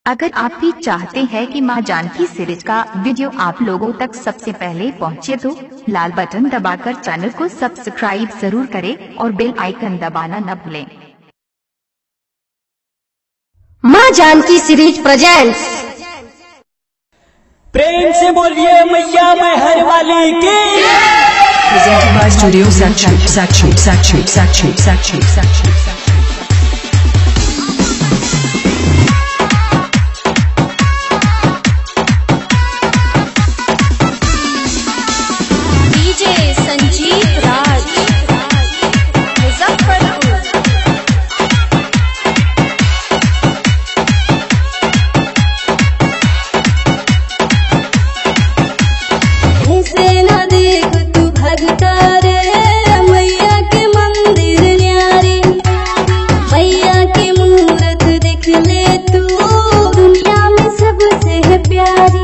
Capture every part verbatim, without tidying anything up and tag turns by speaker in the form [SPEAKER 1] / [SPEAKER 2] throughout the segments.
[SPEAKER 1] अगर आप भी चाहते हैं कि मां जानकी सीरीज का वीडियो आप लोगों तक सबसे पहले पहुंचे तो लाल बटन दबाकर चैनल को सब्सक्राइब जरूर करें और बेल आइकन दबाना न भूलें।
[SPEAKER 2] मां जानकी सीरीज प्रेजेंट्स।
[SPEAKER 3] प्रेम से बोलिए मैया महर वाली की।
[SPEAKER 4] Presented by Studio Sachu, Sachu, Sachu, Sachu, Sachu, Sachu, Sachu.
[SPEAKER 2] DJ Sanjeev Raj, Muzaffarpur. ऐसे न देख तू भगता रे, मैया के मंदिर न्यारी, मैया की मूरत देख ले तू, दुनिया में सबसे है प्यारी।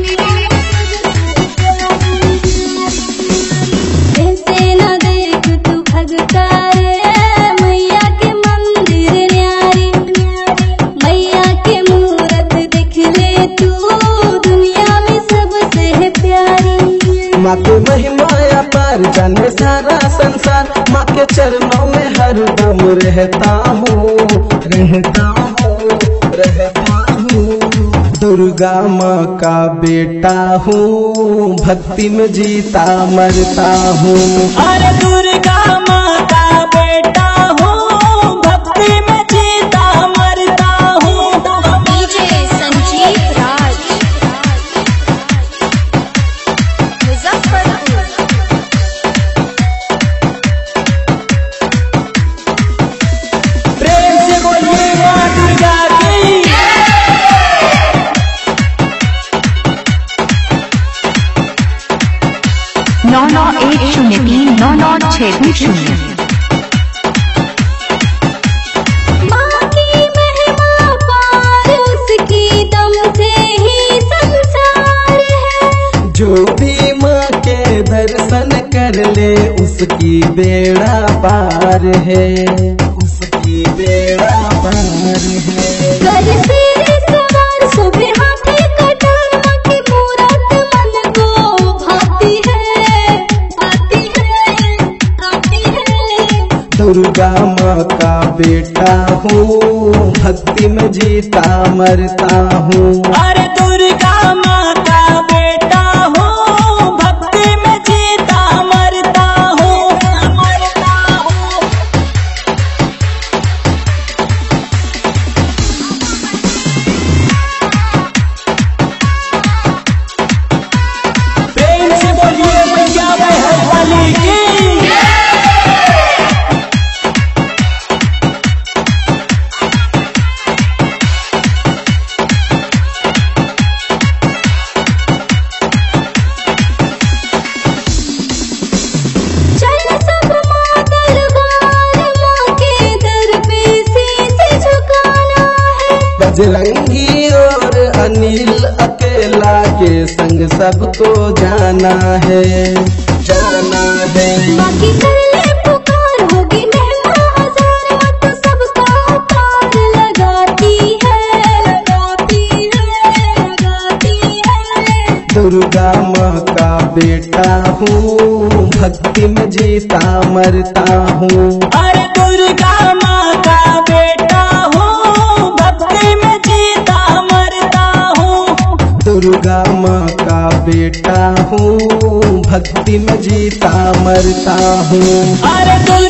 [SPEAKER 2] ऐसे न देख तू भगता रे, मैया के मंदिर न्यारी, मैया की मूरत देख ले तू, दुनिया में सबसे है प्यारी।
[SPEAKER 5] माँ के महिमा अपार जाने सारा संसार, माँ के चरणों में हरदम रहता हूँ, रहता हूँ, रहता हूँ। दुर्गा माँ का बेटा हूँ, भक्ति में जीता मरता हूँ।
[SPEAKER 3] अरे दुर्गा माँ का बेटा हूँ, भक्ति में जीता मरता हूँ।
[SPEAKER 2] डीजे संजीव राज, मुजफ्फरपुर।
[SPEAKER 3] प्रेम से बोलिए माँ दुर्गा की।
[SPEAKER 1] नौ नौ एक शून्य तीन नौ नौ छह दो शून्य।
[SPEAKER 2] माँ की महिमा पार, उसकी दम से ही संसार है।
[SPEAKER 5] जो भी माँ के दर्शन कर ले, उसकी बेड़ा पार है, उसकी बेड़ा पार है।
[SPEAKER 2] कर तेरे सवार सुबह हाथी कटार, माँ की मूरत मन को भाती है, भाती है, भाती है।
[SPEAKER 5] दुर्गा माँ का बेटा हूँ, भक्ति में जीता मरता हूँ।
[SPEAKER 3] अरे दुर्गा माँ का बेटा हूँ, भक्ति में जीता मरता हूँ, मरता हूँ। प्रेम से बोलिए मैया महर वाली की।
[SPEAKER 2] चल सब माँ दरबार, माँ के दर पे सीधे झुकाना है।
[SPEAKER 5] बजरंगी और अनिल अकेला के संग सबको जाना है, जाना है।
[SPEAKER 2] माँ की कर ले पुकार, होगी महिमा हजार, माँ तो सबका पार लगाती है, लगाती है, लगाती है।
[SPEAKER 5] दुर्गा माँ का बेटा हूँ, भक्ति में जीता मरता हूँ।
[SPEAKER 3] अरे दुर्गा माँ का बेटा हूँ, भक्ति में जीता मरता हूँ।
[SPEAKER 5] दुर्गा माँ का बेटा हूँ, भक्ति में जीता मरता हूँ।
[SPEAKER 3] अरे